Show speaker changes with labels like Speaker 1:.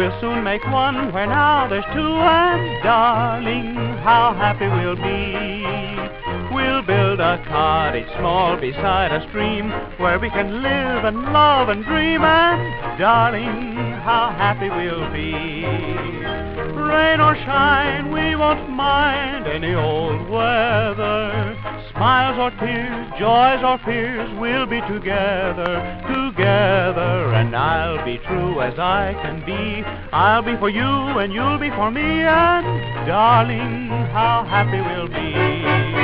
Speaker 1: we'll soon make one where now there's two, and darling, how happy we'll be. We'll build a cottage small beside a stream where we can live and love and dream, and darling, how happy we'll be. Rain or shine, we won't mind any old weather. Smiles or tears, joys or fears, we'll be together, together. And I'll be true as I can be. I'll be for you and you'll be for me, and darling, how happy we'll be.